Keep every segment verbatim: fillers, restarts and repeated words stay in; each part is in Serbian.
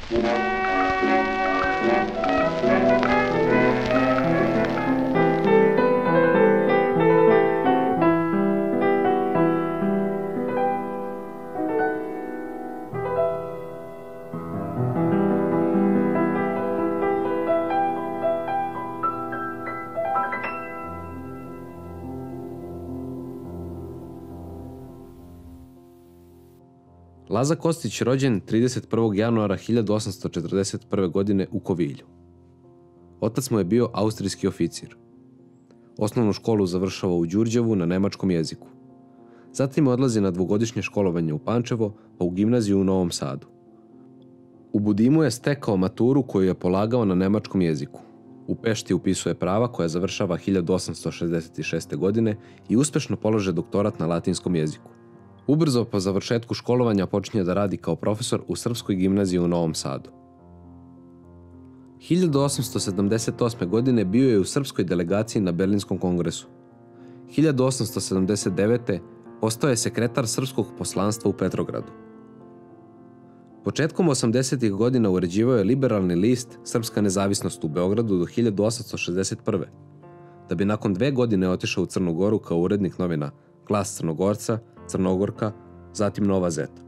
Laza Kostić rođen trideset prvog januara hiljadu osamsto četrdeset prve. godine u Kovilju. Otac mu je bio austrijski oficir. Osnovnu školu završava u Đurđevu na nemačkom jeziku. Zatim odlazi na dvogodišnje školovanje u Pančevo, pa u gimnaziju u Novom Sadu. U Budimu je stekao maturu koju je polagao na nemačkom jeziku. U Pešti upisuje prava koja završava hiljadu osamsto šezdeset šeste. godine i uspešno polaže doktorat na latinskom jeziku. Ubrzo po završetku školovanja počinje da radi kao profesor u Srpskoj gimnaziji u Novom Sadu. hiljadu osamsto sedamdeset osme. godine bio je u srpskoj delegaciji na Berlinskom kongresu. hiljadu osamsto sedamdeset devete. postao je sekretar srpskog poslanstva u Petrogradu. Početkom osamdesetih godina uređivao je liberalni list Srpska nezavisnost u Beogradu do hiljadu osamsto šezdeset prve. da bi nakon dve godine otišao u Crnu Goru kao urednik novina Glas Crnogorca, Crnogorka, zatim Nova Zeta.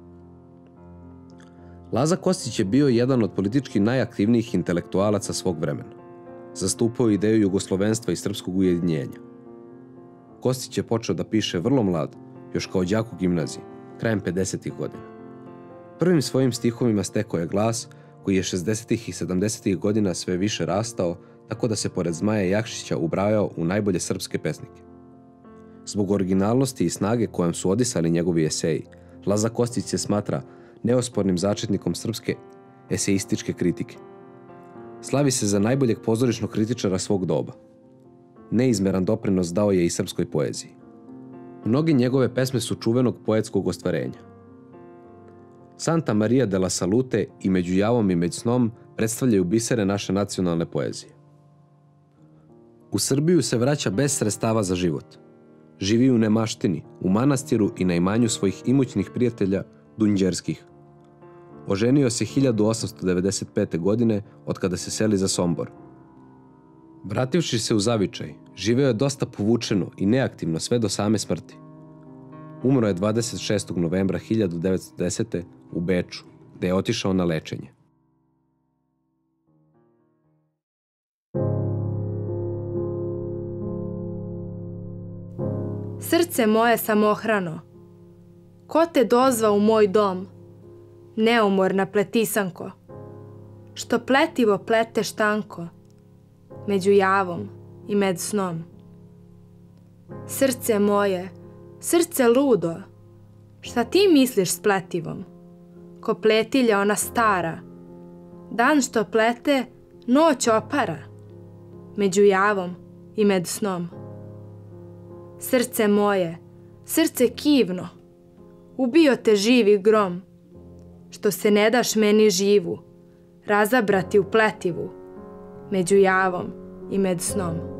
Laza Kostić je bio jedan od politički najaktivnijih intelektualaca svog vremena. Zastupao ideju jugoslovenstva i srpskog ujedinjenja. Kostić je počeo da piše vrlo mlad, još kao đak u gimnaziji, krajem pedesetih godina. Prvim svojim stihovima stekao je glas koji je šezdesetih i sedamdesetih godina sve više rastao, tako da se pored Zmaja Jakšića ubrajao u najbolje srpske pesnike. Zbog originalnosti i snage kojom su odisali njegovi eseji, Laza Kostić se smatra neospornim začetnikom srpske eseističke kritike. Slavi se za najboljeg pozorišnog kritičara svog doba. Neizmeran doprinos dao je i srpskoj poeziji. Mnoge njegove pesme su čuvenog poetskog ostvarenja. Santa Maria de la Salute i Među javom i među snom predstavljaju bisere naše nacionalne poezije. U Srbiju se vraća bez sredstava za život. Živi u nemaštini, u manastiru i na imanju svojih imućnih prijatelja Dunđerskih. Oženio se hiljadu osamsto devedeset pete. godine od kada se seli za Sombor. Vrativši se u zavičaj, živeo je dosta povučeno i neaktivno sve do same smrti. Umro je dvadeset šestog novembra hiljadu devetsto desete. u Beču, gde je otišao na lečenje. Srce moje samohrano, ko te dozva u moj dom, neumorna pletisanko, što pletivo pleteš tanko, među javom i med snom. Srce moje, srce ludo, šta ti misliš s pletivom, ko pletilja ona stara, dan što plete, noć opara, među javom i med snom. Srce moje, srce kivno, ubio te živi grom, što se ne daš meni živu, razabrati u pletivu, među javom i med snom.